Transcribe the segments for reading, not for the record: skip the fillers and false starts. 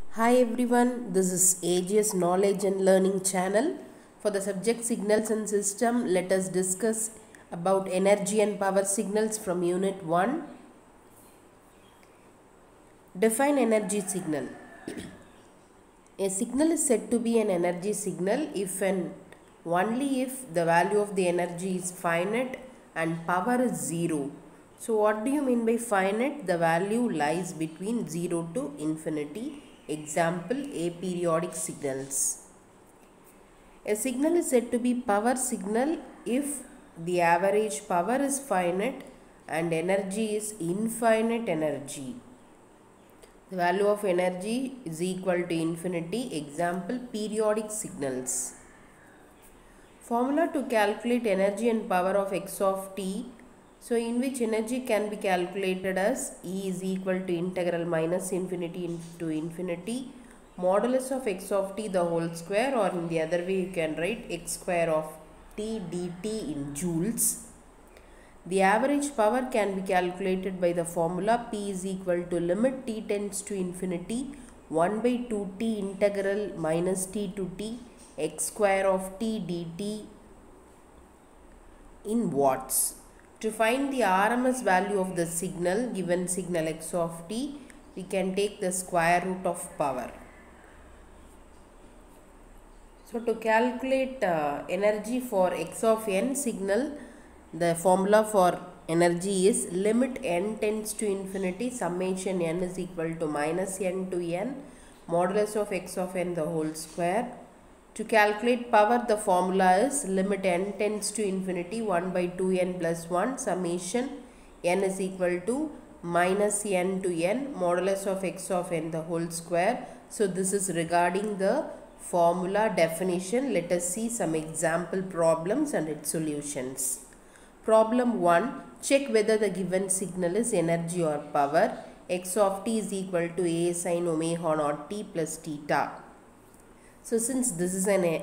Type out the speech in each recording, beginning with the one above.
Hi everyone, this is AGS Knowledge and Learning channel. For the subject Signals and System, let us discuss about energy and power signals from Unit 1. Define energy signal. A signal is said to be an energy signal if and only if the value of the energy is finite and power is zero. So what do you mean by finite? The value lies between 0 to infinity. Example, aperiodic signals. A signal is said to be power signal if the average power is finite and energy is infinite energy. The value of energy is equal to infinity. Example, periodic signals. Formula to calculate energy and power of x of t. So, in which energy can be calculated as E is equal to integral minus infinity into infinity modulus of x of t the whole square, or in the other way you can write x square of t dt in joules. The average power can be calculated by the formula P is equal to limit t tends to infinity 1 by 2t integral minus t to t x square of t dt in watts. To find the RMS value of the signal, given signal x of t, we can take the square root of power. So, to calculate energy for x of n signal, the formula for energy is limit n tends to infinity summation n is equal to minus n to n modulus of x of n the whole square. To calculate power, the formula is limit n tends to infinity 1 by 2n plus 1 summation n is equal to minus n to n modulus of x of n the whole square. So, this is regarding the formula definition. Let us see some example problems and its solutions. Problem 1. Check whether the given signal is energy or power. X of t is equal to a sin omega naught t plus theta. So, since this is a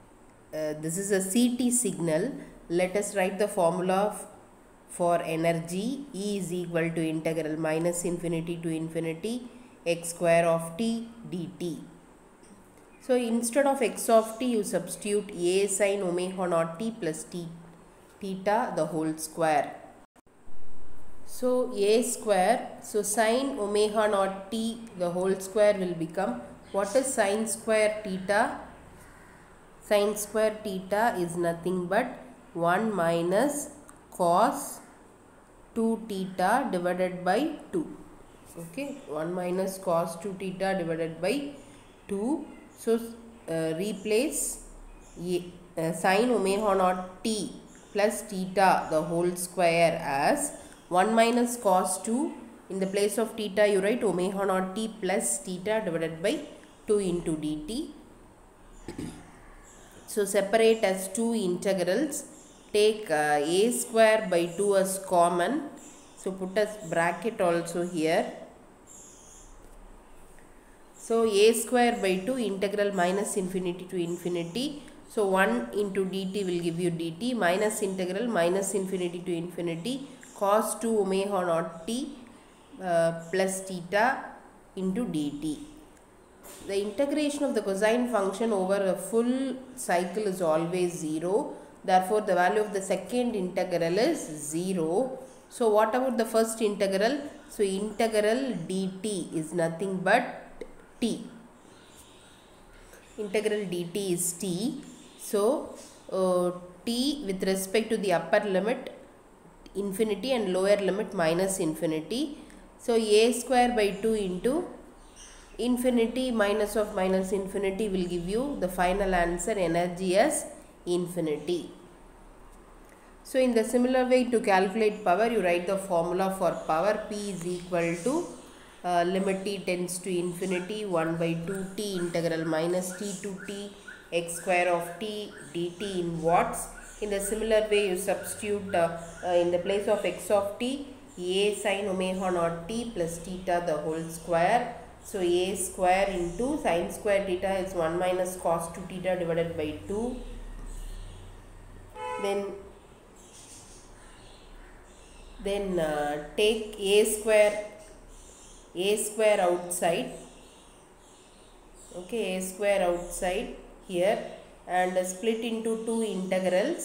CT signal, let us write the formula for energy. E is equal to integral minus infinity to infinity x square of t dt. So, instead of x of t, you substitute a sin omega naught t plus theta the whole square. So, a square, so sin omega naught t the whole square will become, what is sin square theta? Sin square theta is nothing but 1 minus cos 2 theta divided by 2. Okay, 1 minus cos 2 theta divided by 2. So, replace sin omega naught t plus theta the whole square as 1 minus cos 2. In the place of theta, you write omega naught t plus theta divided by 2 into dt. So, separate as two integrals. Take a square by 2 as common. So, put a bracket also here. So, a square by 2 integral minus infinity to infinity. So, 1 into dt will give you dt minus integral minus infinity to infinity cos 2 omega naught t plus theta into dt. The integration of the cosine function over a full cycle is always 0. Therefore, the value of the second integral is 0. So, what about the first integral? So, integral dt is nothing but t. Integral dt is t. So, t with respect to the upper limit infinity and lower limit minus infinity. So, a square by 2 into infinity minus of minus infinity will give you the final answer, energy as infinity. So, in the similar way, to calculate power, you write the formula for power. P is equal to limit t tends to infinity 1 by 2t integral minus t to t x square of t dt in watts. In the similar way, you substitute in the place of x of t a sin omega naught t plus theta the whole square. So, a square into sin square theta is 1 minus cos 2 theta divided by 2. Then take a square outside. okay, a square outside here, and split into two integrals.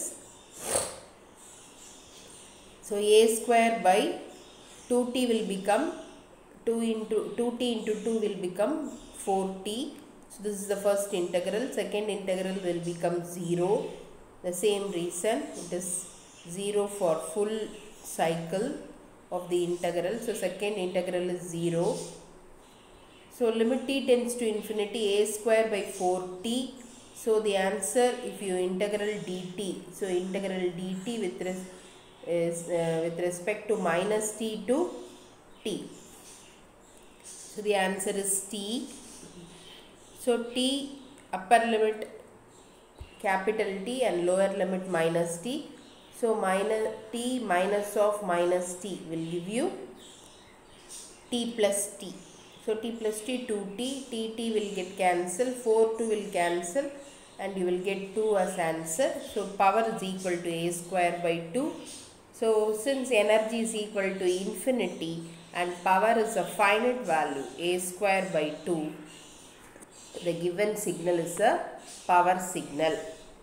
So a square by 2t will become 2t into 2 will become 4t. So this is the first integral. Second integral will become 0. The same reason, it is 0 for full cycle of the integral. So second integral is 0. So limit t tends to infinity, a square by 4t. So the answer, if you integral dt, so integral dt with respect to minus t to t. So the answer is t. So t upper limit capital T and lower limit minus t. So minus t minus of minus t will give you t plus t. So t plus t 2t, t will get cancelled, 4 2 will cancel, and you will get 2 as answer. So power is equal to a square by 2. So since energy is equal to infinity and power is a finite value, a square by 2, the given signal is a power signal.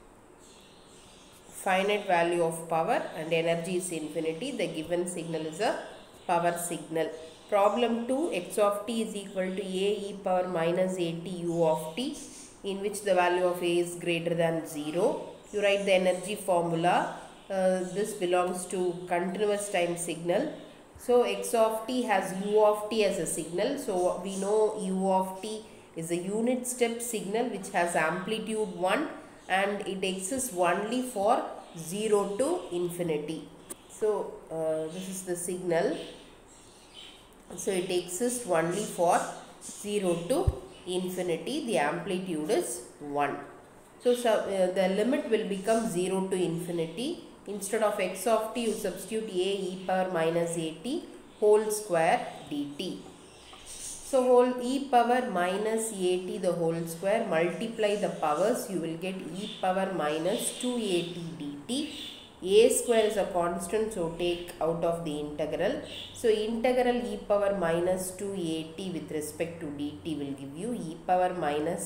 Finite value of power and energy is infinity, the given signal is a power signal. Problem 2, x of t is equal to a e power minus at u of t, in which the value of a is greater than 0. You write the energy formula. This belongs to continuous time signal. So x of t has u of t as a signal. So we know u of t is a unit step signal which has amplitude 1 and it exists only for 0 to infinity. So this is the signal. So it exists only for 0 to infinity. The amplitude is 1. So the limit will become 0 to infinity. Instead of x of t, you substitute a e power minus at whole square dt. So whole e power minus at the whole square, multiply the powers, you will get e power minus 2at dt. A square is a constant, so take out of the integral. So integral e power minus 2at with respect to dt will give you e power minus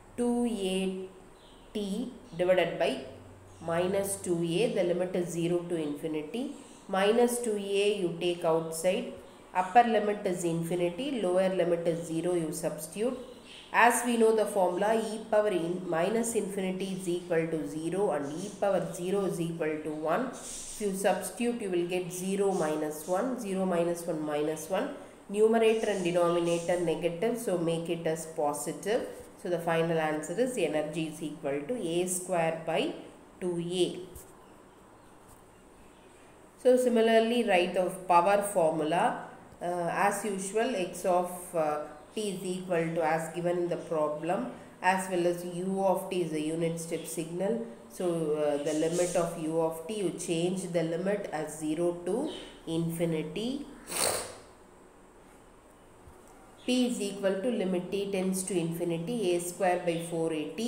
2at divided by minus 2a, the limit is 0 to infinity. Minus 2a you take outside, upper limit is infinity, lower limit is 0, you substitute. As we know the formula, e power minus infinity is equal to 0 and e power 0 is equal to 1. If you substitute, you will get 0 minus 1, 0 minus 1 minus 1. Numerator and denominator negative, so make it as positive. So the final answer is energy is equal to a square by 2a. So similarly, write the power formula. As usual, x of t is equal to as given in the problem, as well as u of t is a unit step signal. So the limit of u of t, you change the limit as 0 to infinity. P is equal to limit t tends to infinity, a square by 4at.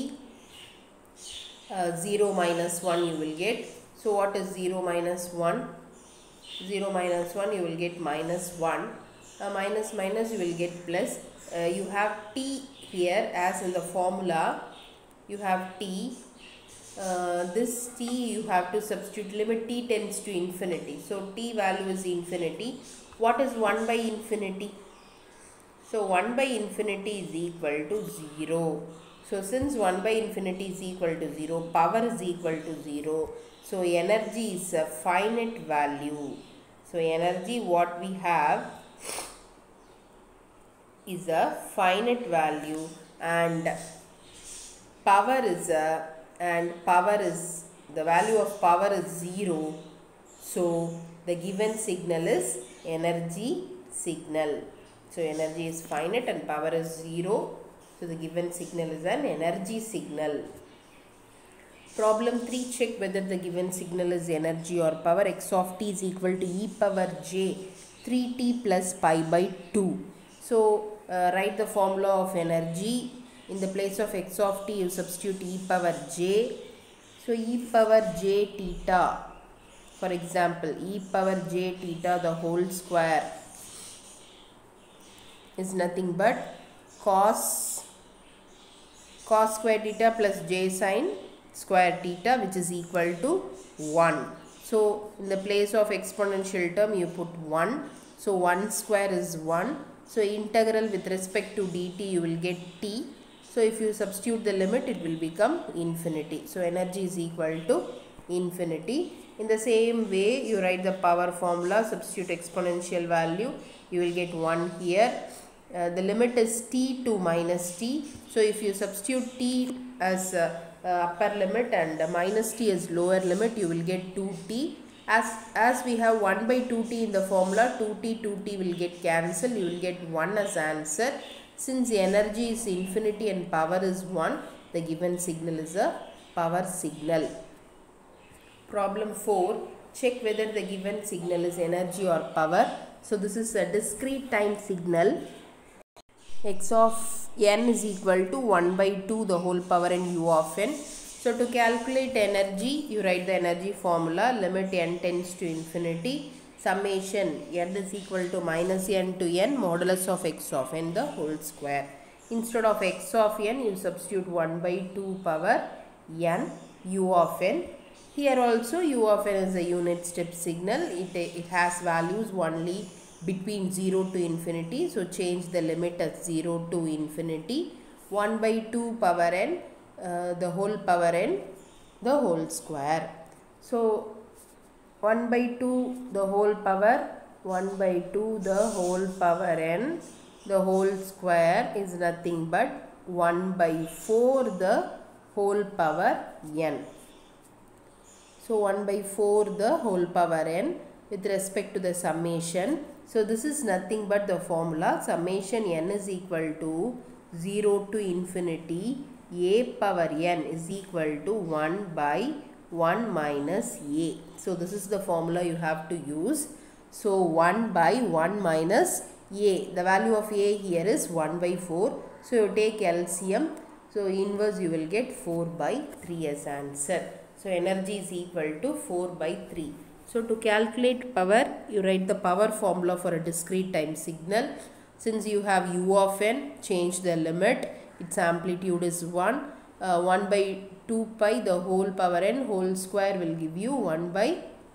0 minus 1 you will get. So what is 0 minus 1? 0 minus 1 you will get minus 1. Minus minus you will get plus. You have t here as in the formula. You have t. This t you have to substitute, limit t tends to infinity. So t value is infinity. What is 1 by infinity? So 1 by infinity is equal to 0. So since 1 by infinity is equal to 0, power is equal to 0. So energy is a finite value. So energy what we have is a finite value, and power is the value of power is 0. So the given signal is energy signal. So energy is finite and power is 0. So the given signal is an energy signal. Problem 3, check whether the given signal is energy or power. X of t is equal to e power j 3t plus pi by 2. So write the formula of energy. In the place of x of t, you substitute e power j. So e power j theta, for example, e power j theta the whole square is nothing but cos cos square theta plus j sin square theta, which is equal to 1. So in the place of exponential term you put 1. So 1 square is 1. So integral with respect to dt you will get t. So if you substitute the limit, it will become infinity. So energy is equal to infinity. In the same way, you write the power formula, substitute exponential value, you will get 1 here. The limit is t to minus t. So if you substitute t as upper limit and minus t as lower limit, you will get 2t. As we have 1 by 2t in the formula, 2t will get cancelled, you will get 1 as answer. Since the energy is infinity and power is 1, the given signal is a power signal. Problem 4. Check whether the given signal is energy or power. So this is a discrete time signal. X of n is equal to 1 by 2 the whole power n u of n. So to calculate energy, you write the energy formula, limit n tends to infinity. Summation n is equal to minus n to n modulus of x of n the whole square. Instead of x of n, you substitute 1 by 2 power n u of n. Here also u of n is a unit step signal. It has values only between 0 to infinity. So change the limit as 0 to infinity. 1 by 2 power n, the whole power n, the whole square. So 1 by 2 the whole power, 1 by 2 the whole power n, the whole square is nothing but 1 by 4 the whole power n. So 1 by 4 the whole power n with respect to the summation. So this is nothing but the formula, summation n is equal to 0 to infinity a power n is equal to 1 by 1 minus a. So this is the formula you have to use. So 1 by 1 minus a. The value of a here is 1 by 4. So you take LCM. So inverse you will get 4 by 3 as answer. So energy is equal to 4 by 3. So to calculate power, you write the power formula for a discrete time signal. Since you have u of n, change the limit. Its amplitude is 1. 1 by 2 pi the whole power n whole square will give you 1 by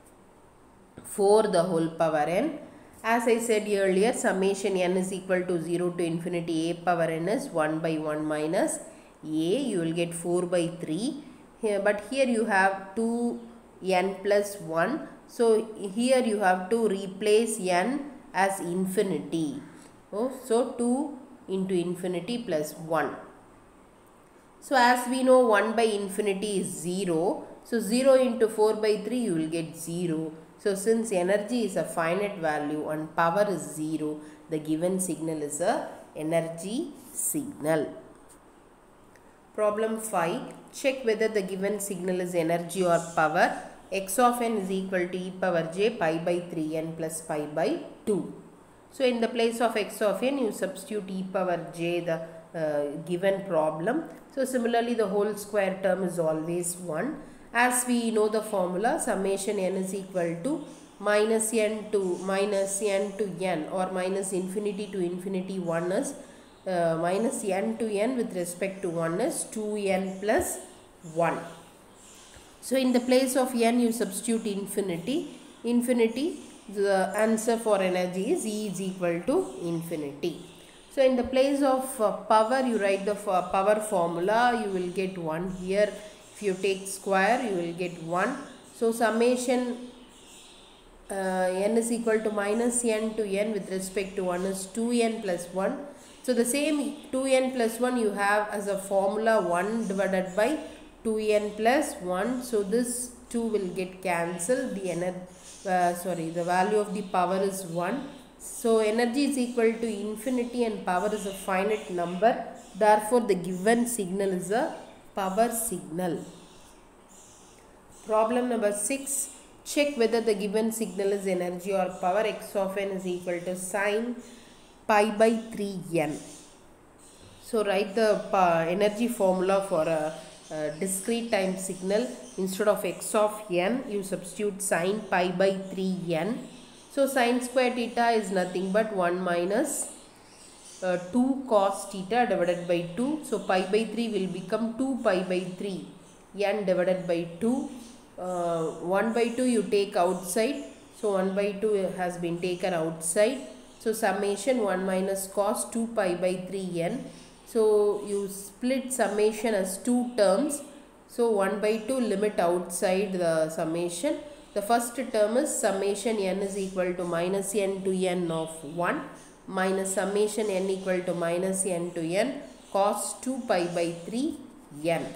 4 the whole power n. As I said earlier, summation n is equal to 0 to infinity a power n is 1 by 1 minus a. You will get 4 by 3. Here, but here you have 2n plus 1. So here you have to replace n as infinity. So 2 into infinity plus 1. So as we know 1 by infinity is 0. So 0 into 4 by 3 you will get 0. So since energy is a finite value and power is 0, the given signal is a energy signal. Problem 5. Check whether the given signal is energy or power. X of n is equal to e power j pi by 3n plus pi by 2. So in the place of x of n, you substitute e power j, the given problem. So similarly, the whole square term is always 1. As we know the formula, summation n is equal to minus n to n or minus infinity to infinity 1 is minus n to n with respect to 1 is 2n plus 1. So in the place of n you substitute infinity. The answer for energy is E is equal to infinity. So in the place of power, you write the power formula. You will get 1 here. If you take square, you will get 1. So summation n is equal to minus n to n with respect to 1 is 2n plus 1. So the same 2n plus 1 you have as a formula 1 divided by 2n plus 1. So this 2 will get cancelled. The value of the power is 1. So energy is equal to infinity and power is a finite number. Therefore the given signal is a power signal. Problem number 6. Check whether the given signal is energy or power. X of n is equal to sine pi by 3n. So write the energy formula for a discrete time signal. Instead of x of n, you substitute sine pi by 3n. So sine square theta is nothing but 1 minus 2 cos theta divided by 2. So pi by 3 will become 2 pi by 3 n divided by 2. 1 by 2 you take outside. So 1 by 2 has been taken outside. So summation 1 minus cos 2 pi by 3 n. So you split summation as 2 terms. So 1 by 2 limit outside the summation. The first term is summation n is equal to minus n to n of 1 minus summation n equal to minus n to n cos 2 pi by 3 n.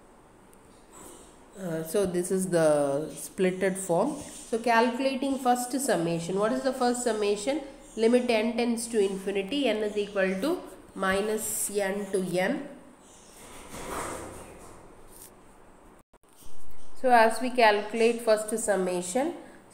So this is the splitted form. So calculating first summation. What is the first summation? Limit n tends to infinity, n is equal to minus n to n. So as we calculate first summation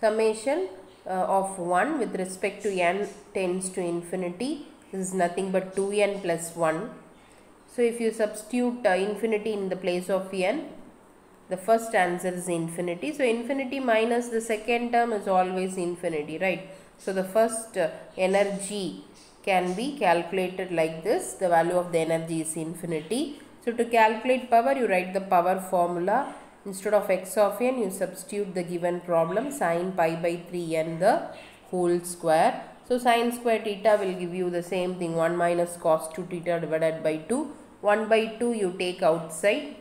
of 1 with respect to n tends to infinity, this is nothing but 2n plus 1. So if you substitute infinity in the place of n, the first answer is infinity. So infinity minus the second term is always infinity, right? So the first energy can be calculated like this. The value of the energy is infinity. So to calculate power, you write the power formula. Instead of x of n, you substitute the given problem sin pi by 3n the whole square. So sin square theta will give you the same thing, 1 minus cos 2 theta divided by 2. 1 by 2 you take outside.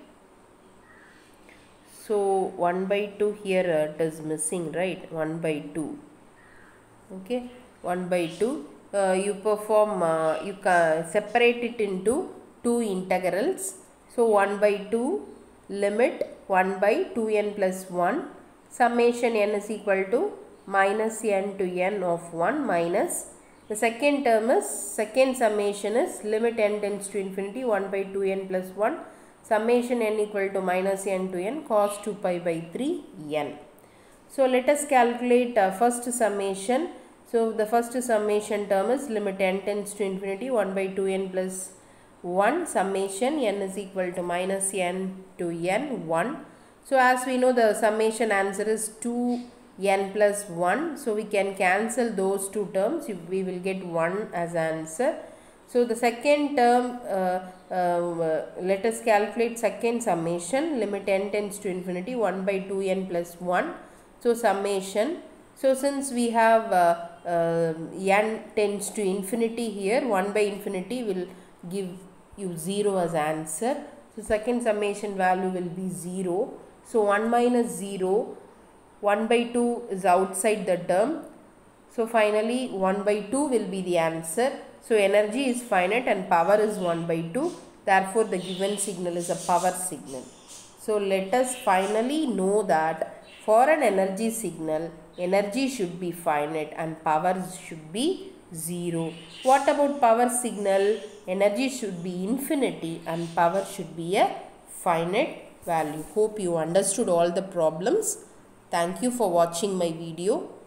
So 1 by 2 here it is missing, right? 1 by 2. Okay, 1 by 2. You perform, you separate it into two integrals. So 1 by 2 limit 1 by 2n plus 1 summation n is equal to minus n to n of 1 minus the second term is second summation is limit n tends to infinity 1 by 2n plus 1 summation n equal to minus n to n cos 2 pi by 3 n. So let us calculate first summation. So the first summation term is limit n tends to infinity 1 by 2n plus 1 summation n is equal to minus n to n 1. So as we know, the summation answer is 2n plus 1. So we can cancel those two terms. We will get 1 as answer. So the second term, let us calculate second summation. Limit n tends to infinity 1 by 2n plus 1. So summation. So since we have n tends to infinity here, 1 by infinity will give you 0 as answer. So second summation value will be 0. So 1 minus 0, 1 by 2 is outside the term. So finally 1 by 2 will be the answer. So energy is finite and power is 1 by 2. Therefore the given signal is a power signal. So let us finally know that for an energy signal, energy should be finite and power should be 0. What about power signal? Energy should be infinity and power should be a finite value. Hope you understood all the problems. Thank you for watching my video.